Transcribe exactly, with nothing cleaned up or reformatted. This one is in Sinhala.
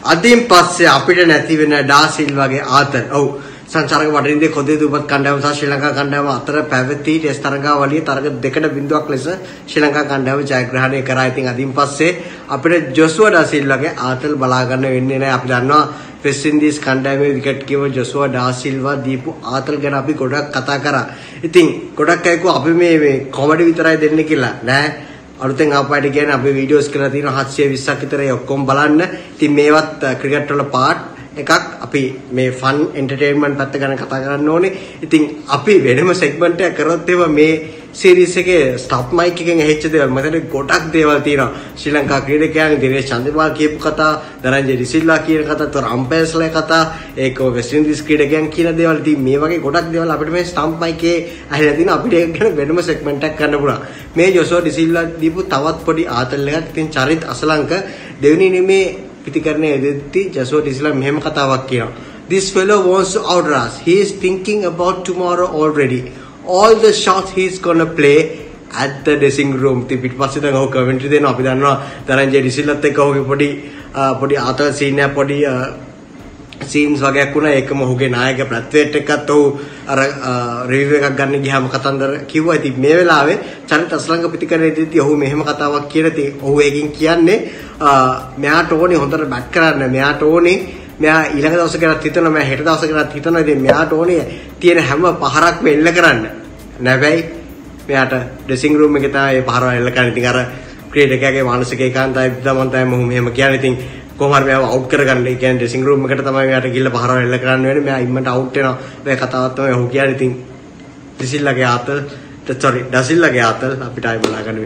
අදින් පස්සේ අපිට නැති වෙන ඩා සිල්වාගේ ආතල්. ඔව්. සංචාරක වටින්දේ කොදේ දුපත් කණ්ඩායම සහ ශ්‍රී ලංකා කණ්ඩායම අතර පැවති ටෙස්ට් තරගාවලියේ තරග දෙකට බිඳුවක් ලෙස ශ්‍රී ලංකා කණ්ඩායම ජයග්‍රහණය කරා. ඉතින් අදින් පස්සේ අපිට ජොෂුවා ඩා සිල්වාගේ ආතල් බලා ගන්න වෙන්නේ නැහැ. අපි දන්නවා වෙස්ට් ඉන්දීස් කණ්ඩායමේ wicket keeper Joshua Da Silva දීපු ආතල් ගැන අපි ගොඩක් කතා කරා. ඉතින් ගොඩක් අය කිව්වා අපි මේ මේ කොමඩි විතරයි දෙන්නේ කියලා. නෑ. අලුතෙන් ආපුවාට කියන්නේ අපි වීඩියෝස් කරලා තියෙනවා හත්සිය විස්සක් විතර ඒ ඔක්කොම බලන්න. ඉතින් මේවත් ක්‍රිකට් වල පාර්ට් එකක්. අපි මේ ෆන් එන්ටර්ටේන්මන්ට් පැත්ත ගැන කතා කරන්න ඕනේ. ඉතින් අපි වෙනම සෙග්මන්ට් එකක් කරොත් ඒවා මේ සීරීස් එකේ ස්ටොප් මයික් එකෙන් ඇහිච්ච දේවල් මතට ගොඩක් දේවල් තියෙනවා. ශ්‍රී ලංකා ක්‍රීඩකයන් දිනේෂ් චන්ද්‍රපාල් කියපු කතා, දරංජය ඩිසිල්වා කියන කතා, තොර අම්පයර්ස්ලා කතා, ඒක වෙස්ට් ඉන්දීස් ක්‍රීඩකයන් කියන දේවල්. ඉතින් මේ වගේ ගොඩක් දේවල් අපිට මේ ස්ටොප් මයික් එකේ ඇහිලා තියෙනවා. අපිට ඒක ගැන වෙනම සෙග්මන්ට් එකක් කරන්න පුළුවන්. මේ ජොෂුවා ඩිසිල්වා දීපු තවත් පොඩි ආතල් එකක්. ඉතින් චරිත් අසලංක දෙවෙනි නිමේ පිටිකරණයේ එදෙද්දී ජොෂුවා ඩිසිල්වා මෙහෙම කතාවක් කියනවා. This fellow wants to outrun us. He is thinking about tomorrow already. All the shots he's gonna play at the dressing room. ඉතින් පිටපස්සේ දැන් ඔහු කමෙන්ටරි දෙනවා. අපි දන්නවා දරංජය ඩිසිල්වත් එක්ක ඔහුගේ පොඩි පොඩි ආතල් සීන් එකක් පොඩි සීන්ස් වගේක් වුණා. ඒකම ඔහුගේ නායක ප්‍රත්වේට් එකත් ඔහු අර රිවිව් එකක් ගන්න ගියාම කතන්දර කිව්වා. ඉතින් මේ වෙලාවේ චරිත අසලංක පිටිකරණයේදී ඔහු මෙහෙම කතාවක් කියලා. ඉතින් ඔහු ඒකින් කියන්නේ මෙයාට ඕනේ හොඳට බැට් කරන්න. මෙයාට ඕනේ මෙයා ඊළඟ දවසේ කරත් හිතනවා, මෙයා හෙට දවසේ කරත් හිතනවා. ඉතින් මෙයාට ඕනේ තියෙන හැම පහරක්ම එල්ල කරන්න. නැබැයි මෙයාට ඩ්‍රෙසිං රූම් එකේ තමයි මේ පහරව එල්ල කරන්න. ඉතින් අර ක්‍රීඩකයාගේ මානසික ඒකාන්තය තමයි තමයි මොහු මෙහෙම කියන්නේ. ඉතින් කොහොම හරි මෙයාව අවුට් කරගන්න. ඒ කියන්නේ ඩ්‍රෙසිං රූම් එකට තමයි මෙයාට ගිහිල්ලා පහරව එල්ල කරන්න වෙන්නේ. මෙයා ඉම්මට අවුට් වෙනවා. මේ කතාවක් තමයි ඔහු කියන්නේ. ඉතින් ඩිසිල්ලාගේ ආතල් sorry ඩසිල්ලාගේ ආතල් අපිට ආයි බලා ගන්න